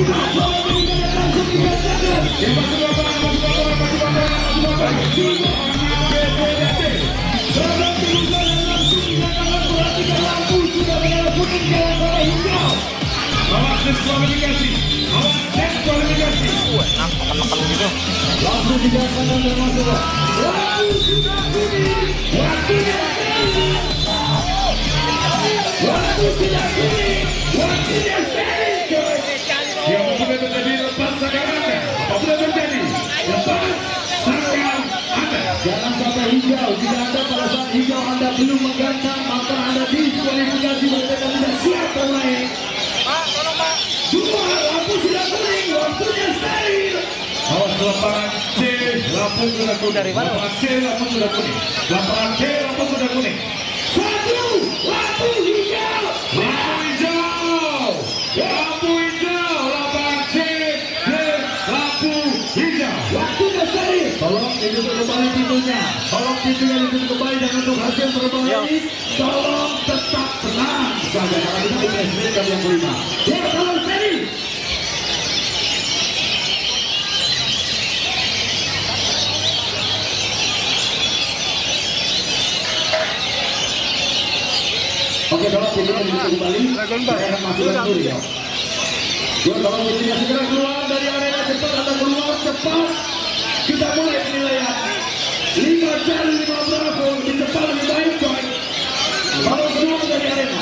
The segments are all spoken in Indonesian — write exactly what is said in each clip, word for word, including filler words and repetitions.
Diskualifikasi, awas diskualifikasi. Wah, neken-neken gitu. Langsung dijalankan dan masuk. Waktu sudah kuning, waktunya seri. Waktu sudah kuning, waktunya seri. Yang apabila terjadi lepas sangkar Anda, apabila terjadi lepas sangkar Anda. Jangan sampai hijau. Jika Anda pada saat hijau Anda belum menggantang, maka Anda diskualifikasi berarti tidak siap bermain. Dua, lampu sudah kuning, waktunya steril. Awas lapangan C, lampu sudah kuning. Dari mana? Lapangan C, lampu sudah kuning. Lapangan C, lampu sudah kuning. Satu, lampu hijau. Lampu hijau. Lampu hijau. Lapangan C, D, lampu hijau. Waktunya steril. Tolong ditutup kembali pintunya. Tolong pintunya ditutup kembali dan untuk hasil terbaik, tolong tetap tenang saja. Karena kita di S D yang kelima. Ya, tolong steril. Oke, tolong pintunya ditutup kembali. Saya akan masukkan dulu ya. Yuk, tolong pintunya segera keluar dari arena. Cepat Anda keluar, cepat. Kita mulai penilaian. Lima Charlie, lima Bravo. Lebih cepat, lebih baik, coy. Tolong keluar dari arena.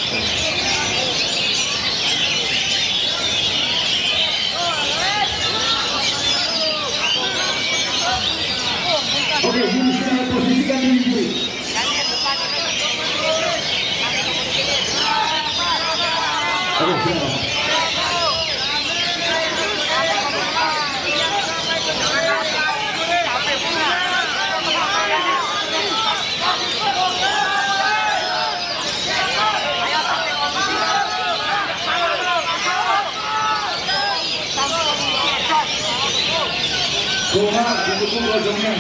Oke, ini sudah posisikan diri dulu. Oke, silakan. Tuhan, didukung wajahnya.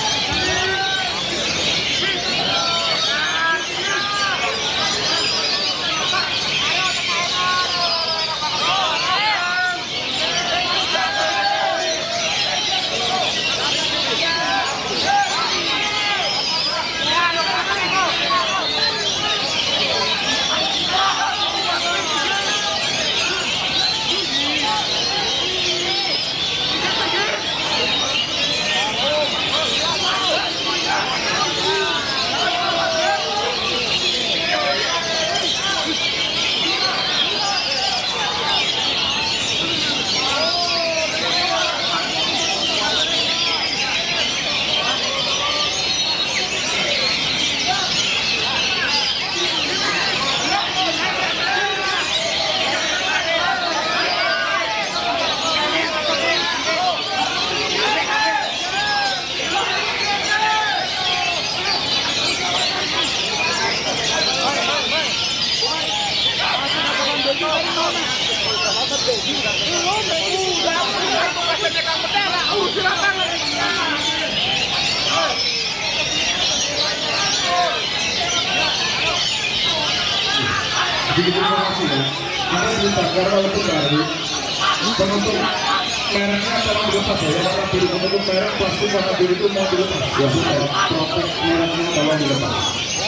Sedikit informasi ya, ada berita karena untuk baru penutup mereknya tolong dilepas ya, warna biru penutup merek plastik warna biru itu mau dilepas ya, sudah protek mereknya tolong dilepas.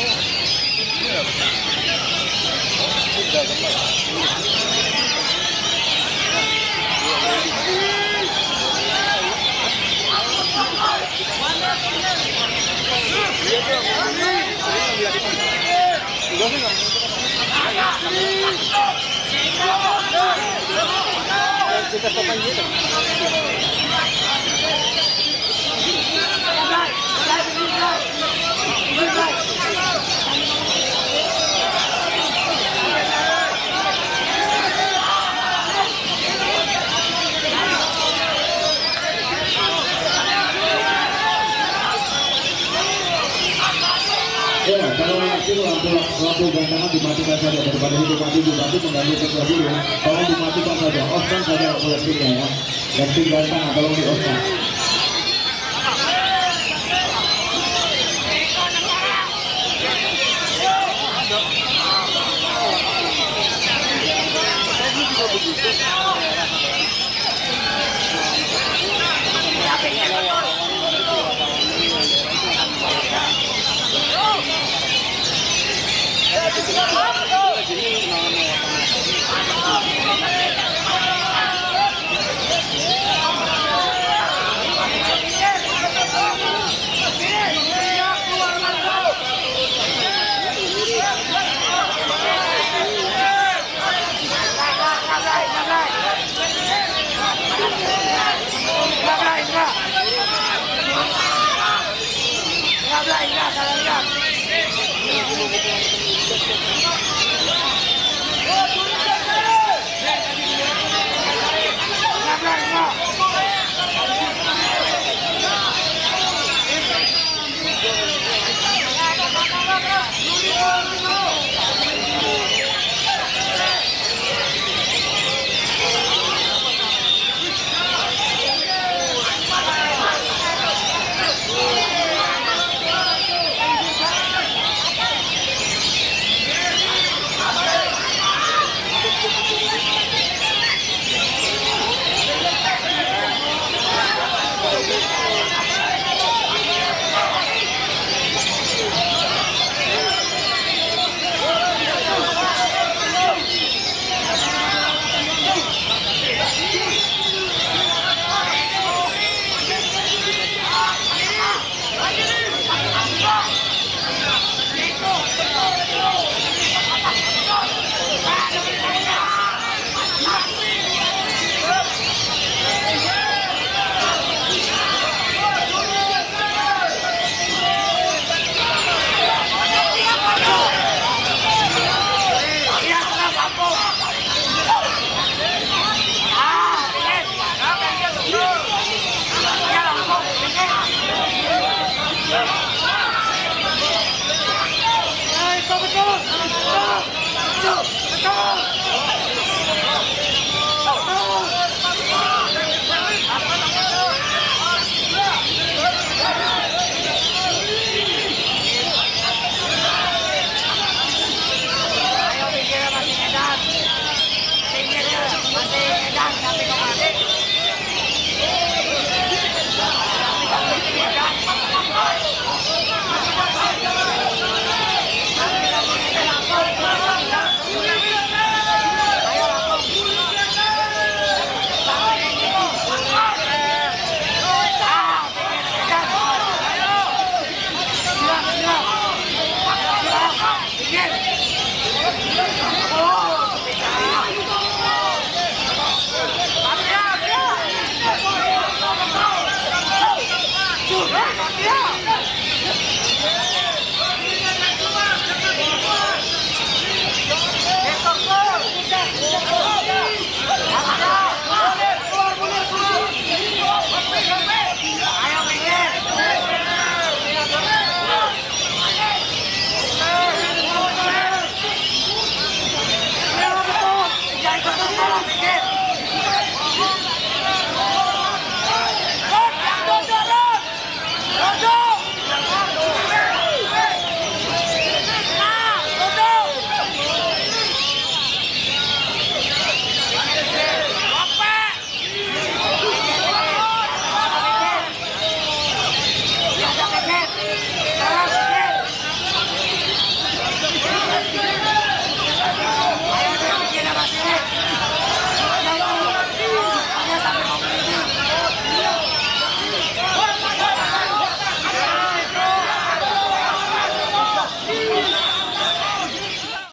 Kita sopan gitu. Ya, kalau yakin lampu lampu gantangan dimatikan saja daripada itu mati dimati mengganggu sesuatu ya. Tolong dimatikan saja, off-kan saja koleksinya ya. Ganti gantangan tolong di off-kan.